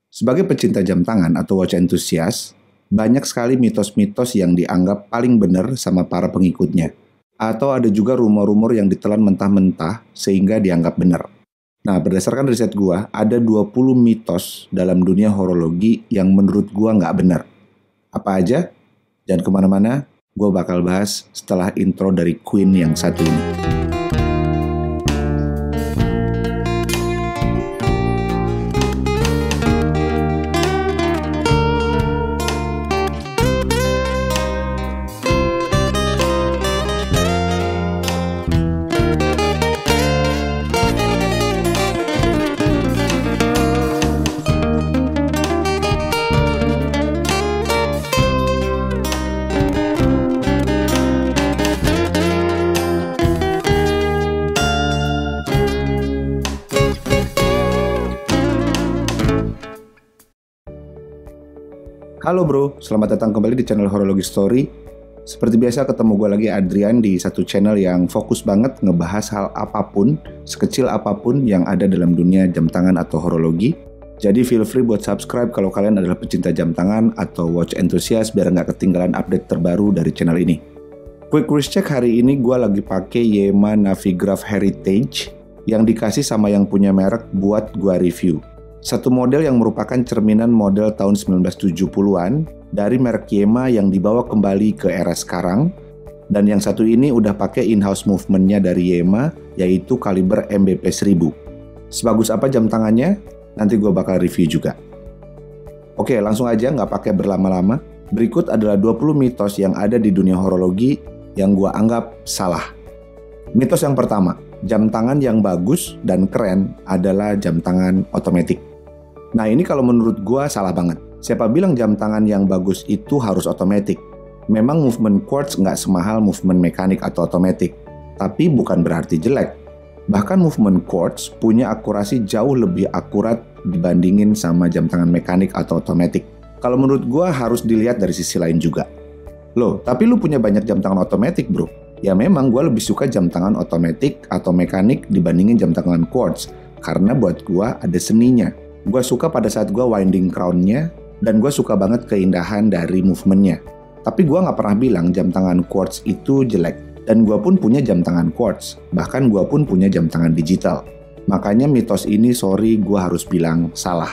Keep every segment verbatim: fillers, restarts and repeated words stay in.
Sebagai pecinta jam tangan atau watch enthusiast, banyak sekali mitos-mitos yang dianggap paling benar sama para pengikutnya. Atau ada juga rumor-rumor yang ditelan mentah-mentah sehingga dianggap benar. Nah, berdasarkan riset gua, ada dua puluh mitos dalam dunia horologi yang menurut gua nggak benar. Apa aja? Jangan kemana-mana, gua bakal bahas setelah intro dari Queen yang satu ini. Halo bro, selamat datang kembali di channel Horologi Story. Seperti biasa ketemu gue lagi Adrian di satu channel yang fokus banget ngebahas hal apapun, sekecil apapun yang ada dalam dunia jam tangan atau horologi. Jadi feel free buat subscribe kalau kalian adalah pecinta jam tangan atau watch enthusiast biar nggak ketinggalan update terbaru dari channel ini. Quick wrist check hari ini gue lagi pakai Yema Navigraph Heritage yang dikasih sama yang punya merek buat gue review. Satu model yang merupakan cerminan model tahun sembilan belas tujuh puluhan dari merek Yema yang dibawa kembali ke era sekarang. Dan yang satu ini udah pakai in-house movement-nya dari Yema, yaitu kaliber M B P seribu. Sebagus apa jam tangannya? Nanti gue bakal review juga. Oke, langsung aja nggak pakai berlama-lama. Berikut adalah dua puluh mitos yang ada di dunia horologi yang gue anggap salah. Mitos yang pertama, jam tangan yang bagus dan keren adalah jam tangan otomatis. Nah ini kalau menurut gua salah banget. Siapa bilang jam tangan yang bagus itu harus otomatis? Memang movement quartz nggak semahal movement mekanik atau otomatis, tapi bukan berarti jelek. Bahkan movement quartz punya akurasi jauh lebih akurat dibandingin sama jam tangan mekanik atau otomatis. Kalau menurut gua harus dilihat dari sisi lain juga. Loh, tapi lu punya banyak jam tangan otomatis bro? Ya memang gua lebih suka jam tangan otomatis atau mekanik dibandingin jam tangan quartz, karena buat gua ada seninya. Gue suka pada saat gue winding crown-nya, dan gue suka banget keindahan dari movement-nya. Tapi gue gak pernah bilang jam tangan quartz itu jelek. Dan gue pun punya jam tangan quartz, bahkan gue pun punya jam tangan digital. Makanya mitos ini sorry gue harus bilang salah.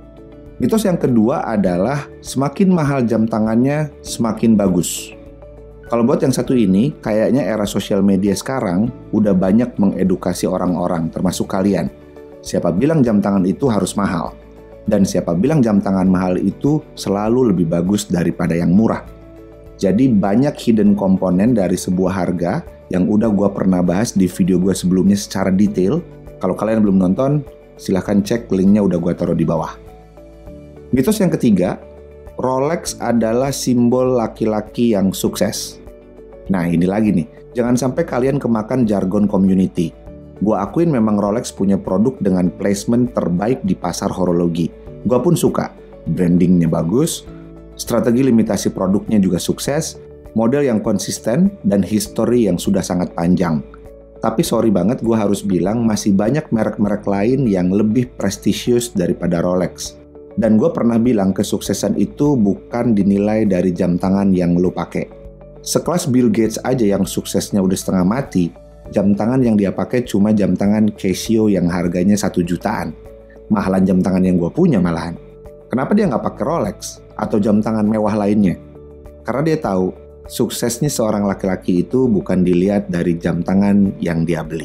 Mitos yang kedua adalah semakin mahal jam tangannya, semakin bagus. Kalau buat yang satu ini, kayaknya era sosial media sekarang udah banyak mengedukasi orang-orang, termasuk kalian. Siapa bilang jam tangan itu harus mahal? Dan siapa bilang jam tangan mahal itu selalu lebih bagus daripada yang murah? Jadi banyak hidden komponen dari sebuah harga yang udah gue pernah bahas di video gue sebelumnya secara detail. Kalau kalian belum nonton, silahkan cek linknya udah gue taruh di bawah. Mitos yang ketiga, Rolex adalah simbol laki-laki yang sukses. Nah ini lagi nih, jangan sampai kalian kemakan jargon community. Gua akuin memang Rolex punya produk dengan placement terbaik di pasar horologi. Gua pun suka, brandingnya bagus, strategi limitasi produknya juga sukses, model yang konsisten, dan history yang sudah sangat panjang. Tapi sorry banget gua harus bilang masih banyak merek-merek lain yang lebih prestisius daripada Rolex. Dan gua pernah bilang kesuksesan itu bukan dinilai dari jam tangan yang lo pakai. Sekelas Bill Gates aja yang suksesnya udah setengah mati, jam tangan yang dia pakai cuma jam tangan Casio yang harganya satu jutaan. Mahalan jam tangan yang gue punya malahan. Kenapa dia nggak pakai Rolex atau jam tangan mewah lainnya? Karena dia tahu suksesnya seorang laki-laki itu bukan dilihat dari jam tangan yang dia beli.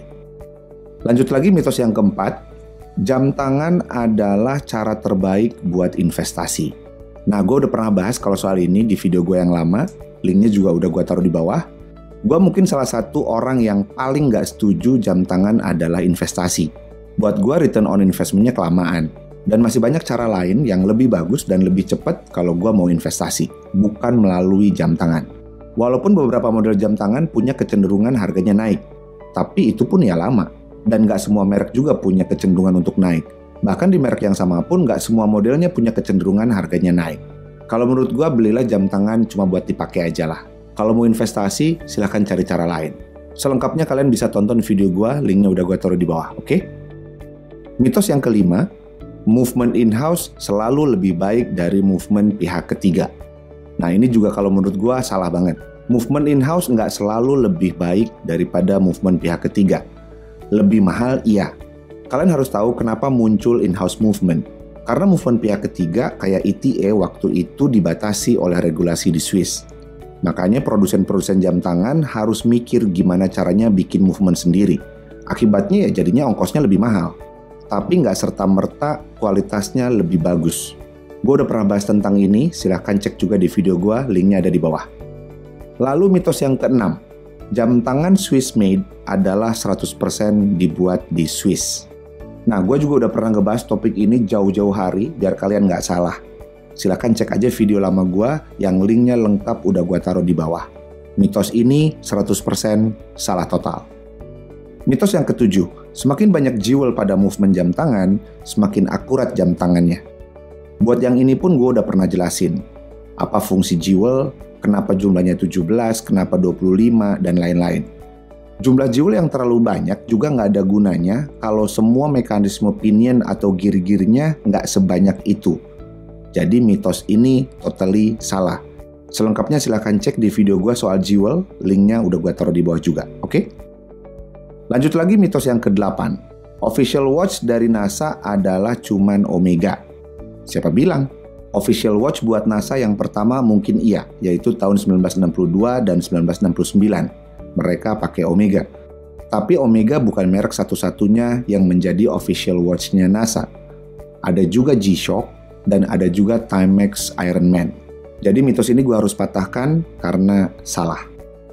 Lanjut lagi mitos yang keempat, jam tangan adalah cara terbaik buat investasi. Nah gue udah pernah bahas kalau soal ini di video gue yang lama, linknya juga udah gue taruh di bawah. Gue mungkin salah satu orang yang paling gak setuju jam tangan adalah investasi. Buat gue return on investment-nya kelamaan. Dan masih banyak cara lain yang lebih bagus dan lebih cepat kalau gue mau investasi. Bukan melalui jam tangan. Walaupun beberapa model jam tangan punya kecenderungan harganya naik. Tapi itu pun ya lama. Dan gak semua merek juga punya kecenderungan untuk naik. Bahkan di merek yang sama pun gak semua modelnya punya kecenderungan harganya naik. Kalau menurut gue belilah jam tangan cuma buat dipakai aja lah. Kalau mau investasi, silahkan cari cara lain. Selengkapnya kalian bisa tonton video gue, linknya udah gue taruh di bawah, oke? Okay? Mitos yang kelima, movement in-house selalu lebih baik dari movement pihak ketiga. Nah ini juga kalau menurut gue salah banget. Movement in-house nggak selalu lebih baik daripada movement pihak ketiga. Lebih mahal, iya. Kalian harus tahu kenapa muncul in-house movement. Karena movement pihak ketiga kayak E T A waktu itu dibatasi oleh regulasi di Swiss. Makanya produsen-produsen jam tangan harus mikir gimana caranya bikin movement sendiri. Akibatnya ya jadinya ongkosnya lebih mahal. Tapi nggak serta-merta kualitasnya lebih bagus. Gue udah pernah bahas tentang ini, silahkan cek juga di video gue, linknya ada di bawah. Lalu mitos yang keenam, jam tangan Swiss made adalah seratus persen dibuat di Swiss. Nah, gue juga udah pernah ngebahas topik ini jauh-jauh hari, biar kalian nggak salah. Silahkan cek aja video lama gue, yang linknya lengkap udah gue taruh di bawah. Mitos ini seratus persen salah total. Mitos yang ketujuh, semakin banyak jewel pada movement jam tangan, semakin akurat jam tangannya. Buat yang ini pun gue udah pernah jelasin. Apa fungsi jewel, kenapa jumlahnya tujuh belas, kenapa dua puluh lima, dan lain-lain. Jumlah jewel yang terlalu banyak juga nggak ada gunanya kalau semua mekanisme pinion atau gear-gearnya nggak sebanyak itu. Jadi mitos ini totally salah. Selengkapnya silahkan cek di video gue soal jewel, linknya udah gue taruh di bawah juga, oke? Okay? Lanjut lagi mitos yang kedelapan. Official watch dari NASA adalah cuman Omega. Siapa bilang? Official watch buat NASA yang pertama mungkin iya, yaitu tahun sembilan belas enam puluh dua dan sembilan belas enam puluh sembilan. Mereka pakai Omega. Tapi Omega bukan merek satu-satunya yang menjadi official watch-nya NASA. Ada juga G-Shock dan ada juga Timex Ironman. Jadi mitos ini gue harus patahkan karena salah.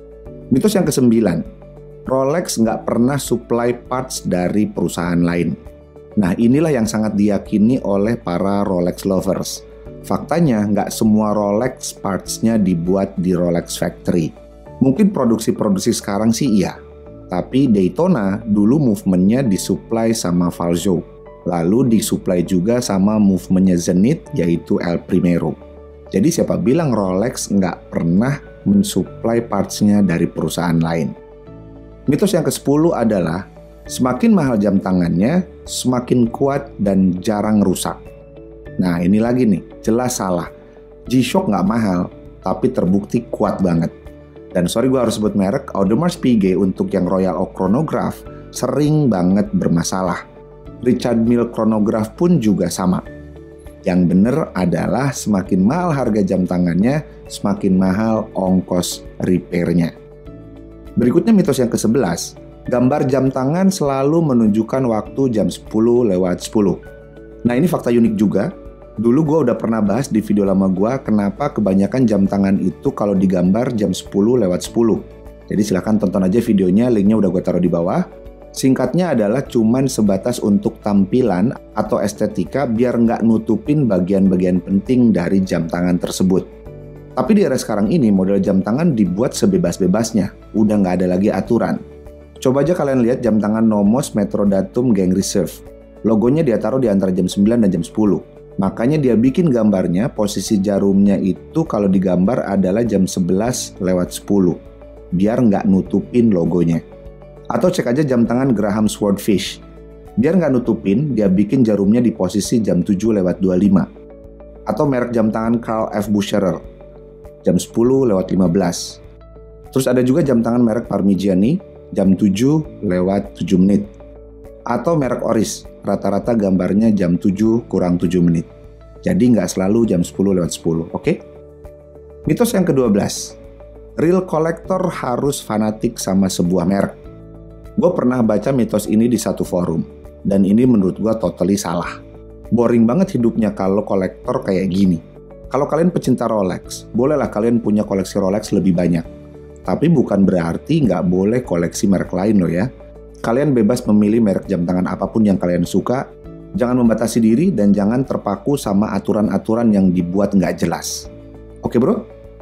Mitos yang kesembilan. Rolex nggak pernah supply parts dari perusahaan lain. Nah inilah yang sangat diyakini oleh para Rolex lovers. Faktanya nggak semua Rolex parts-nya dibuat di Rolex Factory. Mungkin produksi-produksi sekarang sih iya. Tapi Daytona dulu movementnya disuplai sama Valzo. Lalu disuplai juga sama movementnya Zenith yaitu El Primero. Jadi siapa bilang Rolex nggak pernah mensuplai parts-nya dari perusahaan lain. Mitos yang kesepuluh adalah semakin mahal jam tangannya, semakin kuat dan jarang rusak. Nah ini lagi nih, jelas salah. G-Shock nggak mahal, tapi terbukti kuat banget. Dan sorry gue harus sebut merek, Audemars Piguet untuk yang Royal Oak Chronograph sering banget bermasalah. Richard Mille Chronograph pun juga sama. Yang bener adalah semakin mahal harga jam tangannya, semakin mahal ongkos repairnya. Berikutnya mitos yang kesebelas, gambar jam tangan selalu menunjukkan waktu jam sepuluh lewat sepuluh. Nah ini fakta unik juga. Dulu gue udah pernah bahas di video lama gue kenapa kebanyakan jam tangan itu kalau digambar jam sepuluh lewat sepuluh. Jadi silahkan tonton aja videonya, linknya udah gue taruh di bawah. Singkatnya adalah cuman sebatas untuk tampilan atau estetika biar nggak nutupin bagian-bagian penting dari jam tangan tersebut. Tapi di era sekarang ini model jam tangan dibuat sebebas-bebasnya, udah nggak ada lagi aturan. Coba aja kalian lihat jam tangan Nomos Metrodatum Gang Reserve. Logonya dia taruh di antara jam sembilan dan jam sepuluh. Makanya dia bikin gambarnya, posisi jarumnya itu kalau digambar adalah jam sebelas lewat sepuluh. Biar nggak nutupin logonya. Atau cek aja jam tangan Graham Swordfish. Biar nggak nutupin, dia bikin jarumnya di posisi jam tujuh lewat dua puluh lima. Atau merek jam tangan Karl F. Bucherer. Jam sepuluh lewat lima belas. Terus ada juga jam tangan merek Parmigiani, jam tujuh lewat tujuh menit. Atau merek Oris, rata-rata gambarnya jam tujuh kurang tujuh menit. Jadi nggak selalu jam sepuluh lewat sepuluh, oke? Okay? Mitos yang kedua belas, real collector harus fanatik sama sebuah merek. Gue pernah baca mitos ini di satu forum, dan ini menurut gue totally salah. Boring banget hidupnya kalau kolektor kayak gini. Kalau kalian pecinta Rolex, bolehlah kalian punya koleksi Rolex lebih banyak. Tapi bukan berarti nggak boleh koleksi merek lain loh ya. Kalian bebas memilih merek jam tangan apapun yang kalian suka. Jangan membatasi diri dan jangan terpaku sama aturan-aturan yang dibuat nggak jelas. Oke bro?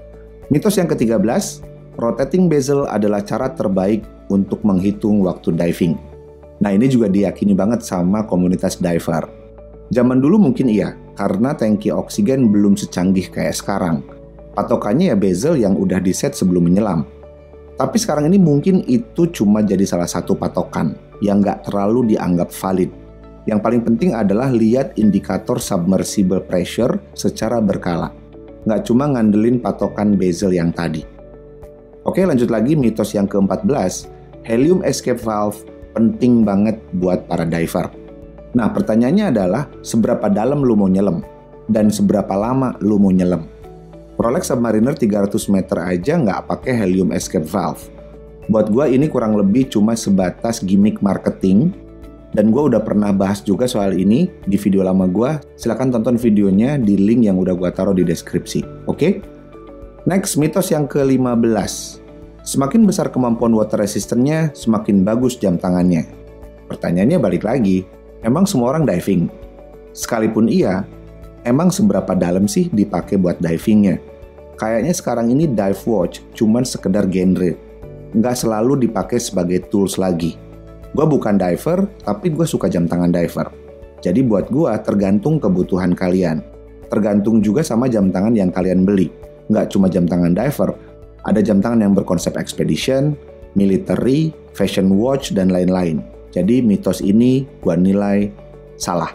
Mitos yang ketiga belas, rotating bezel adalah cara terbaik untuk menghitung waktu diving. Nah ini juga diyakini banget sama komunitas diver. Zaman dulu mungkin iya, karena tangki oksigen belum secanggih kayak sekarang. Patokannya ya bezel yang udah diset sebelum menyelam. Tapi sekarang ini mungkin itu cuma jadi salah satu patokan yang nggak terlalu dianggap valid. Yang paling penting adalah lihat indikator submersible pressure secara berkala. Nggak cuma ngandelin patokan bezel yang tadi. Oke, lanjut lagi mitos yang keempat belas. Helium escape valve penting banget buat para diver. Nah, pertanyaannya adalah seberapa dalam lu mau nyelam? Dan seberapa lama lu mau nyelam? Rolex Submariner tiga ratus meter aja nggak pakai helium escape valve. Buat gua ini kurang lebih cuma sebatas gimmick marketing. Dan gue udah pernah bahas juga soal ini di video lama gue. Silahkan tonton videonya di link yang udah gue taruh di deskripsi. Oke? Okay? Next, mitos yang ke lima belas. Semakin besar kemampuan water resistance-nya, semakin bagus jam tangannya. Pertanyaannya balik lagi, emang semua orang diving? Sekalipun iya, emang seberapa dalam sih dipakai buat divingnya? Kayaknya sekarang ini dive watch cuman sekedar genre. Nggak selalu dipakai sebagai tools lagi. Gue bukan diver, tapi gue suka jam tangan diver. Jadi buat gue tergantung kebutuhan kalian. Tergantung juga sama jam tangan yang kalian beli. Nggak cuma jam tangan diver, ada jam tangan yang berkonsep expedition, military, fashion watch, dan lain-lain. Jadi mitos ini gue nilai salah.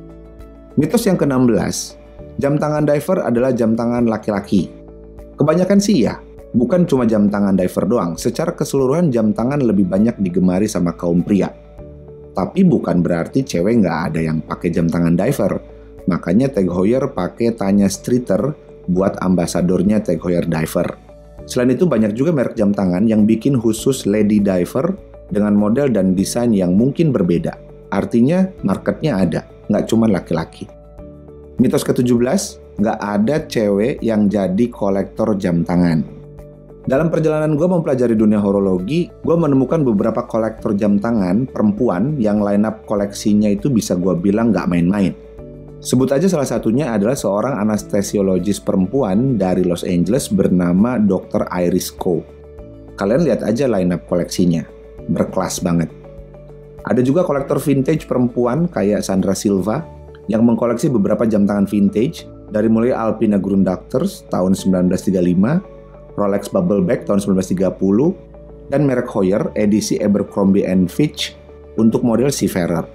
Mitos yang ke enam belas, jam tangan diver adalah jam tangan laki-laki. Kebanyakan sih ya. Bukan cuma jam tangan diver doang, secara keseluruhan jam tangan lebih banyak digemari sama kaum pria. Tapi bukan berarti cewek nggak ada yang pakai jam tangan diver. Makanya Tag Heuer pakai Tanya Streeter buat ambasadornya Tag Heuer Diver. Selain itu banyak juga merek jam tangan yang bikin khusus lady diver dengan model dan desain yang mungkin berbeda. Artinya marketnya ada, nggak cuma laki-laki. Mitos ke tujuh belas, nggak ada cewek yang jadi kolektor jam tangan. Dalam perjalanan gue mempelajari dunia horologi, gue menemukan beberapa kolektor jam tangan perempuan yang line up koleksinya itu bisa gue bilang nggak main-main. Sebut aja salah satunya adalah seorang anestesiologis perempuan dari Los Angeles bernama dokter Iris Coe. Kalian lihat aja line up koleksinya, berkelas banget. Ada juga kolektor vintage perempuan kayak Sandra Silva yang mengkoleksi beberapa jam tangan vintage dari mulai Alpina Grundakters tahun sembilan belas tiga puluh lima, Rolex Bubbleback tahun sembilan belas tiga puluh, dan merek Heuer edisi Abercrombie and Fitch untuk model Seafarer.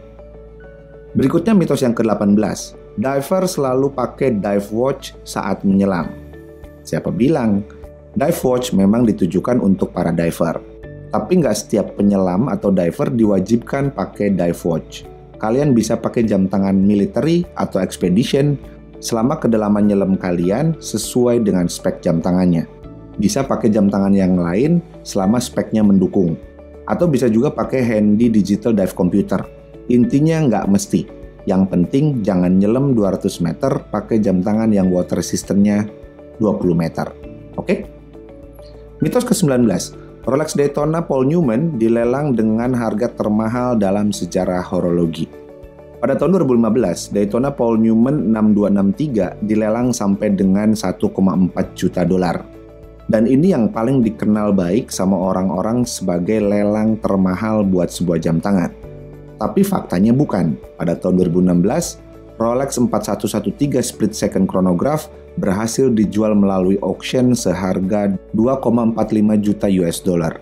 Berikutnya mitos yang ke delapan belas, diver selalu pakai dive watch saat menyelam. Siapa bilang? Dive watch memang ditujukan untuk para diver. Tapi nggak setiap penyelam atau diver diwajibkan pakai dive watch. Kalian bisa pakai jam tangan military atau expedition selama kedalaman nyelam kalian sesuai dengan spek jam tangannya. Bisa pakai jam tangan yang lain selama speknya mendukung. Atau bisa juga pakai handy digital dive computer. Intinya nggak mesti. Yang penting jangan nyelam dua ratus meter pakai jam tangan yang water resistance-nya dua puluh meter. Oke? Mitos ke sembilan belas. Rolex Daytona Paul Newman dilelang dengan harga termahal dalam sejarah horologi. Pada tahun dua ribu lima belas, Daytona Paul Newman enam dua enam tiga dilelang sampai dengan satu koma empat juta dolar. Dan ini yang paling dikenal baik sama orang-orang sebagai lelang termahal buat sebuah jam tangan. Tapi faktanya bukan. Pada tahun dua ribu enam belas, Rolex empat satu satu tiga Split Second Chronograph berhasil dijual melalui auction seharga dua koma empat lima juta U S dollar.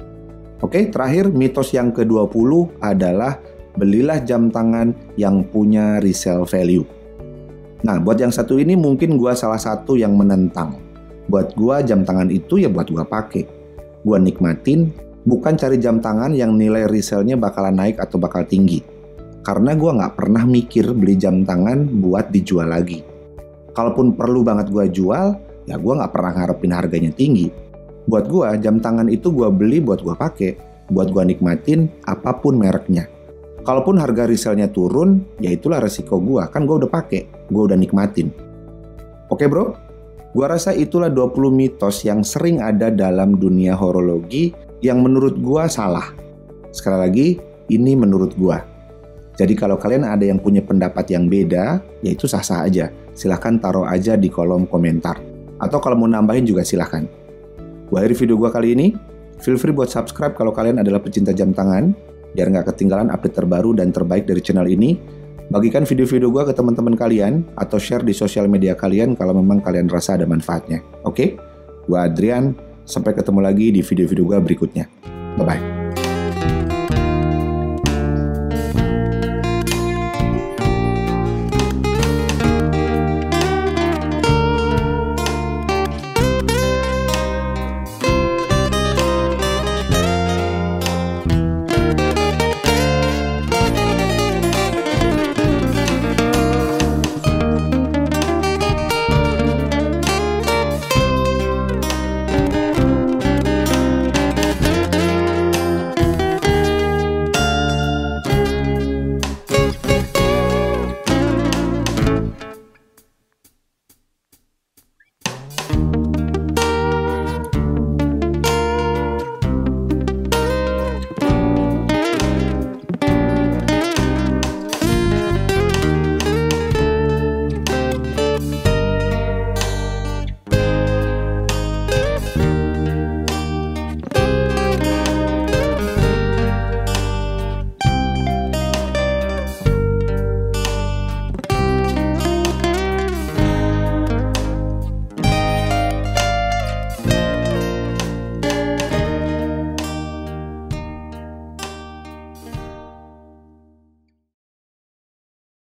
Oke, terakhir mitos yang ke dua puluh adalah belilah jam tangan yang punya resale value. Nah, buat yang satu ini mungkin gua salah satu yang menentang. Buat gua jam tangan itu ya buat gua pakai. Gua nikmatin, bukan cari jam tangan yang nilai resale-nya bakalan naik atau bakal tinggi. Karena gua nggak pernah mikir beli jam tangan buat dijual lagi. Kalaupun perlu banget gua jual, ya gua nggak pernah ngarepin harganya tinggi. Buat gua jam tangan itu gua beli buat gua pakai, buat gua nikmatin apapun mereknya. Kalaupun harga resale-nya turun, ya itulah resiko gua, kan gua udah pakai, gua udah nikmatin. Oke bro? Gua rasa itulah dua puluh mitos yang sering ada dalam dunia horologi yang menurut gua salah. Sekali lagi, ini menurut gua. Jadi kalau kalian ada yang punya pendapat yang beda, ya itu sah-sah aja. Silahkan taruh aja di kolom komentar. Atau kalau mau nambahin juga silahkan. Gua akhiri video gua kali ini. Feel free buat subscribe kalau kalian adalah pecinta jam tangan, biar nggak ketinggalan update terbaru dan terbaik dari channel ini. Bagikan video-video gue ke teman-teman kalian atau share di sosial media kalian kalau memang kalian rasa ada manfaatnya. Oke? Gue Adrian, sampai ketemu lagi di video-video gue berikutnya. Bye-bye.